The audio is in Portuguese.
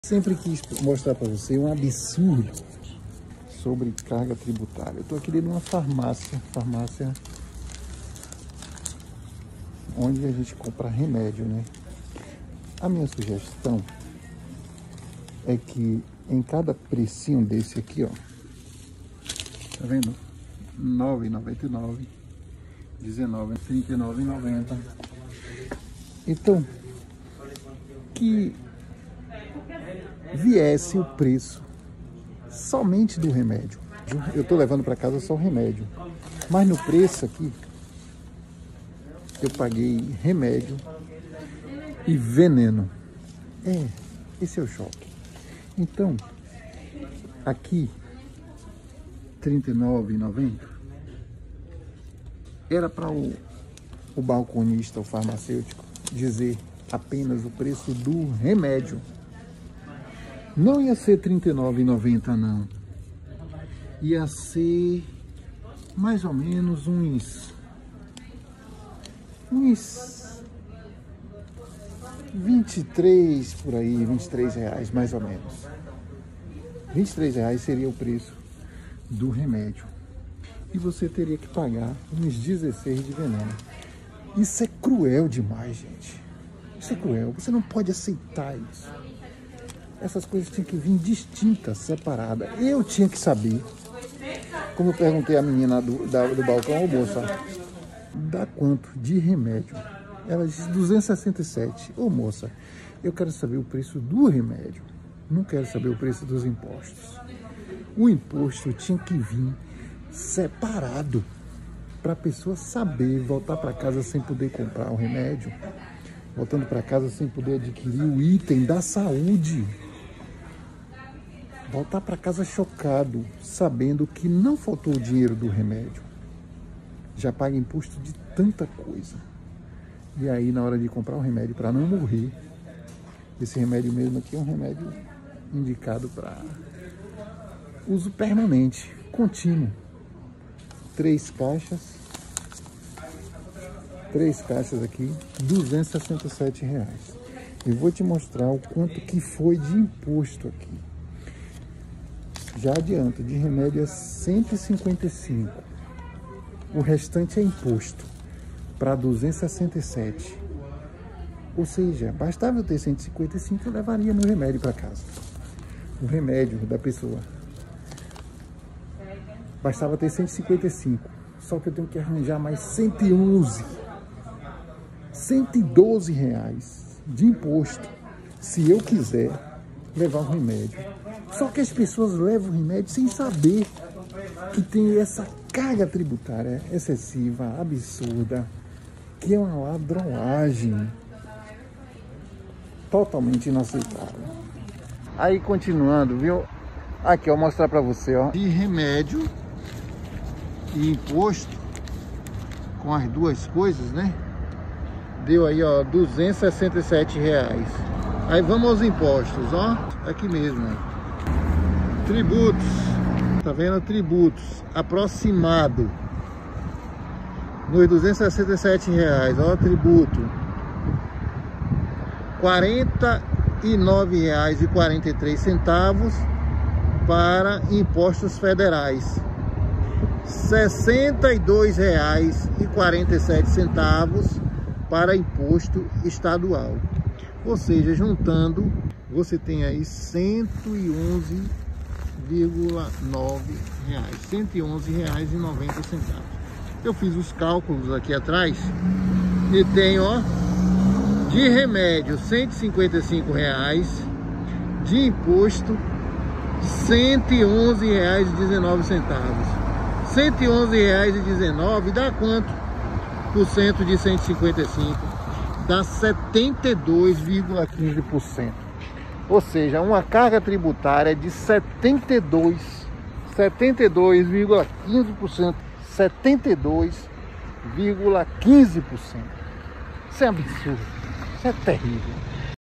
Sempre quis mostrar para você um absurdo sobre carga tributária. Eu estou aqui dentro de uma farmácia onde a gente compra remédio, né? A minha sugestão é que em cada precinho desse aqui, ó, tá vendo? R$ 9,99, R$ 19,00, R$ 39,90. Então, que viesse o preço somente do remédio. Eu tô levando para casa só o remédio, mas no preço aqui eu paguei remédio e veneno. Esse é o choque. Então, aqui R$ 39,90 era para o balconista, o farmacêutico, dizer apenas o preço do remédio. Não ia ser R$ 39,90 não. Ia ser mais ou menos uns 23 por aí, R$23 mais ou menos. R$23 seria o preço do remédio. E você teria que pagar uns 16 de veneno. Isso é cruel demais, gente. Isso é cruel. Você não pode aceitar isso. Essas coisas tinham que vir distintas, separadas. Eu tinha que saber. Como eu perguntei à menina do balcão, ô moça, dá quanto de remédio? Ela disse 267. Ô moça, eu quero saber o preço do remédio. Não quero saber o preço dos impostos. O imposto tinha que vir separado para a pessoa saber voltar para casa sem poder comprar o remédio, voltando para casa sem poder adquirir o item da saúde. Voltar para casa chocado, sabendo que não faltou o dinheiro do remédio. Já paga imposto de tanta coisa. E aí, na hora de comprar o remédio para não morrer, esse remédio mesmo aqui é um remédio indicado para uso permanente, contínuo. 3 caixas aqui, R$ 267. Eu vou te mostrar o quanto que foi de imposto aqui. Já adianto, de remédio é 155. O restante é imposto para 267. Ou seja, bastava eu ter 155, eu levaria meu remédio para casa. O remédio da pessoa. Bastava ter 155. Só que eu tenho que arranjar mais 111. 112 reais de imposto, se eu quiser levar o remédio. Só que as pessoas levam o remédio sem saber que tem essa carga tributária excessiva, absurda, que é uma ladroagem totalmente inaceitável. Aí, continuando, viu? Aqui, ó, mostrar pra você, ó, de remédio e imposto, com as duas coisas, né? Deu aí, ó, R$ 267. Aí vamos aos impostos, ó. Aqui mesmo, ó. Tributos. Tá vendo? Tributos. Aproximado. Nos R$ 267, ó. Tributo. R$ 49,43 para impostos federais. R$ 62,47 para imposto estadual. Ou seja, juntando, você tem aí R$ 111,9. R$ 111,90. Eu fiz os cálculos aqui atrás e tenho, ó, de remédio R$ 155, de imposto R$ 111,19. R$ 111,19 dá quanto? Por cento de 155 dá 72,15%. Ou seja, uma carga tributária de 72,15%. 72,15%. Isso é absurdo. Isso é terrível.